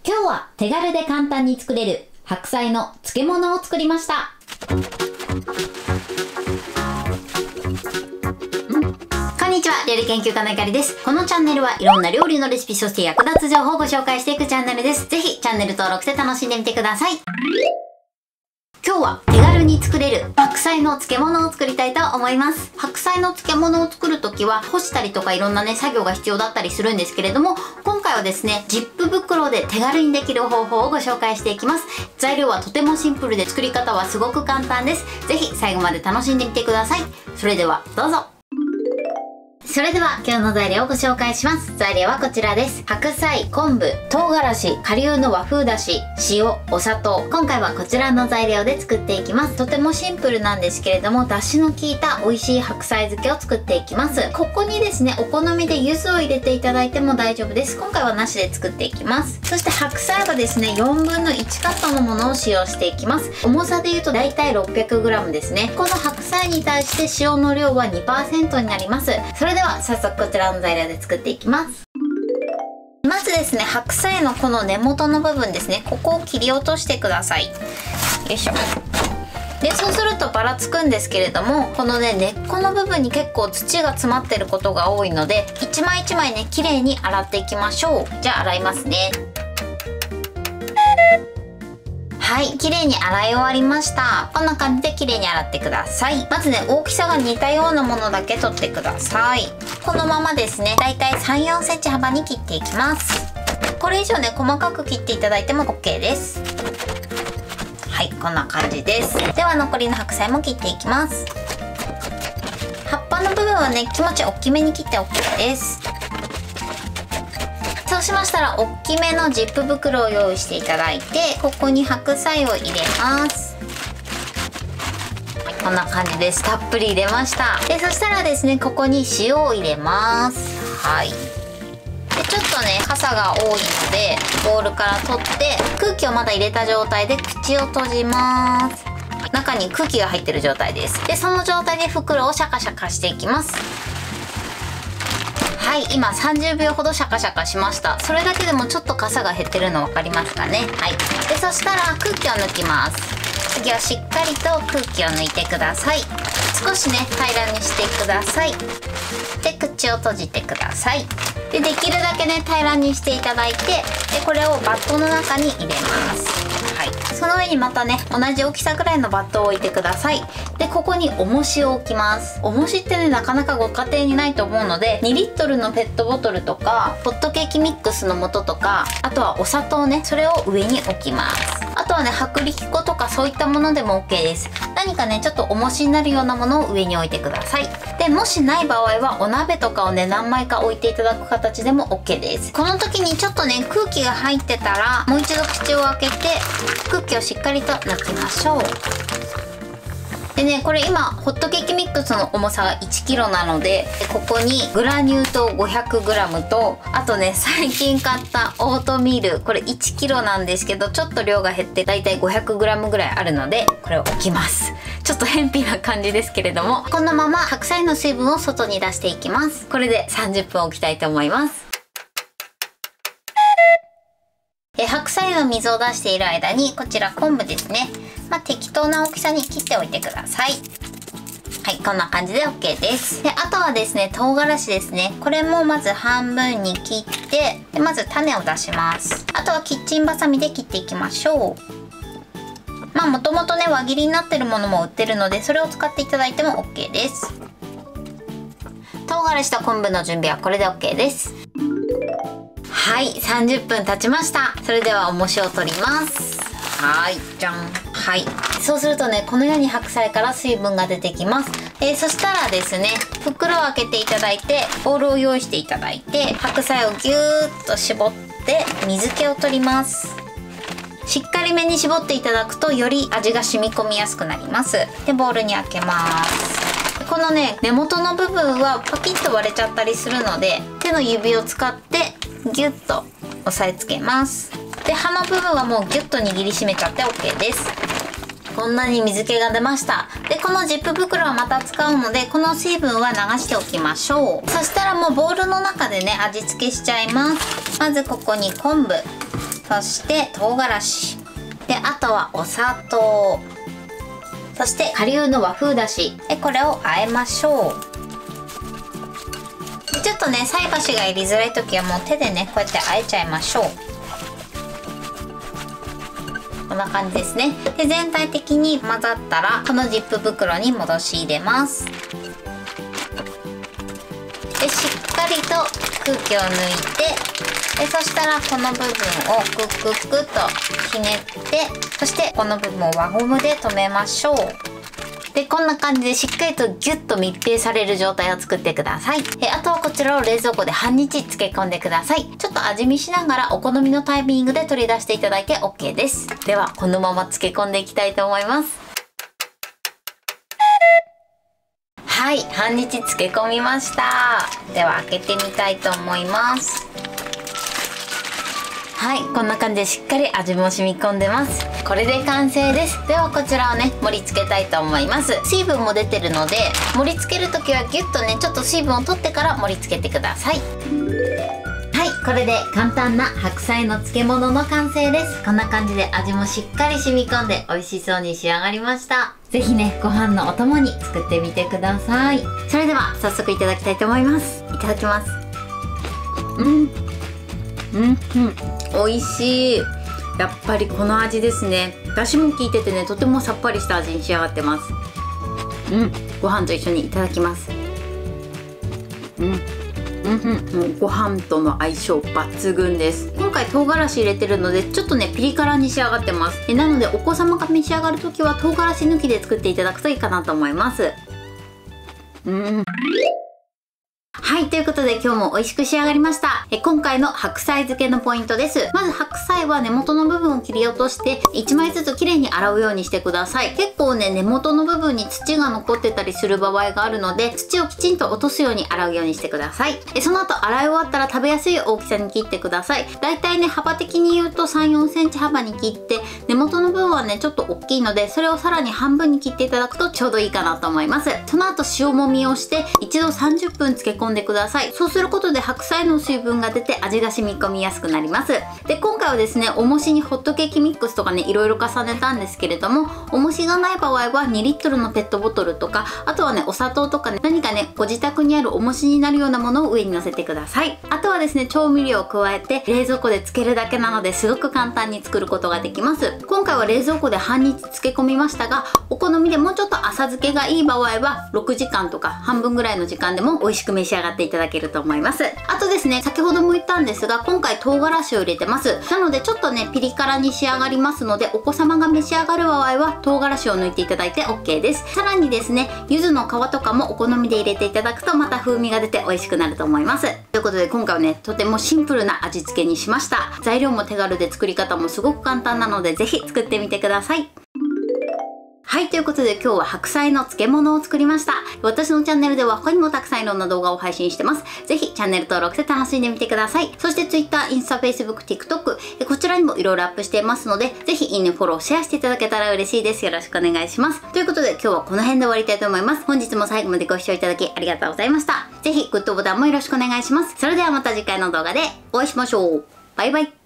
今日は手軽で簡単に作れる白菜の漬物を作りました。こんにちは、料理研究家のゆかりです。このチャンネルはいろんな料理のレシピ、そして役立つ情報をご紹介していくチャンネルです。ぜひチャンネル登録して楽しんでみてください。今日は手軽に作れる白菜の漬物を作りたいと思います。白菜の漬物を作るときは干したりとかいろんなね作業が必要だったりするんですけれども、今回はですねジップ袋で手軽にできる方法をご紹介していきます。材料はとてもシンプルで作り方はすごく簡単です。ぜひ最後まで楽しんでみてください。それではどうぞ。それでは今日の材料をご紹介します。材料はこちらです。白菜、昆布、唐辛子、顆粒の和風だし、塩、お砂糖。今回はこちらの材料で作っていきます。とてもシンプルなんですけれども、出汁の効いた美味しい白菜漬けを作っていきます。ここにですね、お好みで柚子を入れていただいても大丈夫です。今回はなしで作っていきます。そして白菜はですね、1/4カットのものを使用していきます。重さで言うとだいたい 600g ですね。この白菜に対して塩の量は 2% になります。それでは早速こちらの材料で作っていきます。まずですね、白菜のこの根元の部分ですね、ここを切り落としてください。よいしょ。でそうするとばらつくんですけれども、このね根っこの部分に結構土が詰まってることが多いので、一枚一枚ね綺麗に洗っていきましょう。じゃあ洗いますね。はい、綺麗に洗い終わりました。こんな感じで綺麗に洗ってください。まずね、大きさが似たようなものだけ取ってください。このままですね、だいたい 3、4 センチ幅に切っていきます。これ以上ね、細かく切っていただいても OK です。はい、こんな感じです。では残りの白菜も切っていきます。葉っぱの部分はね、気持ち大きめに切って OK です。そうしましたら大きめのジップ袋を用意していただいて、ここに白菜を入れます。こんな感じです。たっぷり入れました。でそしたらですね、ここに塩を入れます。はい。でちょっとね傘が多いのでボウルから取って空気をまだ入れた状態で口を閉じます。中に空気が入ってる状態です。でその状態で袋をシャカシャカしていきます。はい、今30秒ほどシャカシャカしました。それだけでもちょっとかさが減ってるの分かりますかね。はい。でそしたら空気を抜きます。次はしっかりと空気を抜いてください。少しね平らにしてください。で口を閉じてください。でできるだけね平らにしていただいて、でこれをバットの中に入れます。はい、その上にまたね同じ大きさぐらいのバットを置いてください。でここに重しを置きます。重しってねなかなかご家庭にないと思うので、2リットルのペットボトルとかホットケーキミックスの素とか、あとはお砂糖ね、それを上に置きます。あとはね薄力粉とかそういったものでも OK です。何かねちょっと重しになるようなものを上に置いてください。でもしない場合はお鍋とかをね何枚か置いていただく形でも OK です。この時にちょっとね空気が入ってたらもう一度口を開けて空気をしっかりと抜きましょう。でね、これ今ホットケーキミックスの重さが 1kg なので、ここにグラニュー糖 500g と、あとね最近買ったオートミール、これ 1kg なんですけどちょっと量が減ってだいたい 500g ぐらいあるので、これを置きます。ちょっと偏僻な感じですけれども、このまま白菜の水分を外に出していきます。これで30分置きたいと思います。白菜の水を出している間にこちら昆布ですね、適当な大きさに切っておいてください。はい、こんな感じで OK です。であとはですね唐辛子ですね、これもまず半分に切って、でまず種を出します。あとはキッチンバサミで切っていきましょう。もともとね輪切りになってるものも売ってるので、それを使っていただいても OK です。唐辛子と昆布の準備はこれで OK です。はい、30分経ちました。それでは重しを取ります。はい、じゃん。はい、そうするとねこのように白菜から水分が出てきます。そしたらですね袋を開けていただいてボウルを用意していただいて、白菜をぎゅーっと絞って水気を取ります。しっかりめに絞っていただくとより味が染み込みやすくなります。でボウルに開けます。このね根元の部分はパキッと割れちゃったりするので、手の指を使ってギュッと押さえつけます。で葉の部分はもうギュッと握りしめちゃって OK です。こんなに水気が出ました。でこのジップ袋はまた使うので、この水分は流しておきましょう。そしたらもうボウルの中でね味付けしちゃいます。まずここに昆布、 そして唐辛子で、あとはお砂糖、そして顆粒の和風だしで、これを和えましょう。でちょっとね、菜箸が入りづらい時はもう手でね、こうやって和えちゃいましょう。こんな感じですね。で全体的に混ざったら、このジップ袋に戻し入れます。でしっかりと空気を抜いて、でそしたらこの部分をクックックッとひねって、そしてこの部分を輪ゴムで留めましょう。でこんな感じでしっかりとギュッと密閉される状態を作ってください。あとはこちらを冷蔵庫で半日漬け込んでください。ちょっと味見しながらお好みのタイミングで取り出していただいて OK です。ではこのまま漬け込んでいきたいと思います。はい、半日漬け込みました。では開けてみたいと思います。はい、こんな感じでしっかり味も染み込んでます。これで完成です。ではこちらをね、盛り付けたいと思います。水分も出てるので、盛り付ける時はギュッとね、ちょっと水分を取ってから盛り付けてください。はい、これで簡単な白菜の漬物の完成です。こんな感じで味もしっかり染み込んで美味しそうに仕上がりました。ぜひね、ご飯のお供に作ってみてください。それでは早速いただきたいと思います。いただきます。美味しい。やっぱりこの味ですね。だしも効いててね、とてもさっぱりした味に仕上がってます。ご飯と一緒にいただきます。もうご飯との相性抜群です。今回唐辛子入れてるのでちょっとねピリ辛に仕上がってます。なのでお子様が召し上がる時は唐辛子抜きで作っていただくといいかなと思います。はい、ということで今日も美味しく仕上がりました。今回の白菜漬けのポイントです。まず白菜は根元の部分を切り落として1枚ずつきれいに洗うようにしてください。結構ね、根元の部分に土が残ってたりする場合があるので、土をきちんと落とすように洗うようにしてください。その後洗い終わったら食べやすい大きさに切ってください。だいたいね、幅的に言うと 3、4センチ幅に切って、根元の部分はねちょっと大きいので、それをさらに半分に切っていただくとちょうどいいかなと思います。その後塩もみをして一度30分漬け込んでください。そうすることで白菜の水分が出て味が染み込みやすくなります。で今回はですね、重しにホットケーキミックスとかね、いろいろ重ねたんですけれども、重しがない場合は2リットルのペットボトルとか、あとはねお砂糖とかね、何かねご自宅にある重しになるようなものを上に乗せてください。あとはですね、調味料を加えて冷蔵庫で漬けるだけなので、すごく簡単に作ることができます。今回は冷蔵庫で半日漬け込みましたが、お好みでもうちょっと浅漬けがいい場合は6時間とか半分ぐらいの時間でも美味しく召し上がっていただけると思います。あとですね、先ほども言ったんですが、今回唐辛子を入れてます。なのでちょっとねピリ辛に仕上がりますので、お子様が召し上がる場合は唐辛子を抜いていただいて OK です。さらにですね、柚子の皮とかもお好みで入れていただくとまた風味が出て美味しくなると思います。ということで今回はね、とてもシンプルな味付けにしました。材料も手軽で作り方もすごく簡単なので、ぜひ作ってみてください。はい、ということで今日は白菜の漬物を作りました。私のチャンネルでは他にもたくさんいろんな動画を配信してます。ぜひチャンネル登録して楽しんでみてください。そして Twitter、インスタ、Facebook、TikTok、こちらにもいろいろアップしていますので、ぜひいいね、フォロー、シェアしていただけたら嬉しいです。よろしくお願いします。ということで今日はこの辺で終わりたいと思います。本日も最後までご視聴いただきありがとうございました。ぜひグッドボタンもよろしくお願いします。それではまた次回の動画でお会いしましょう。バイバイ。